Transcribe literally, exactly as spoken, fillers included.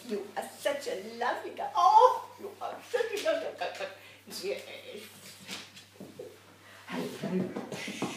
you are such a lovely girl. Oh, you are such a lovely girl. Yes. Hello.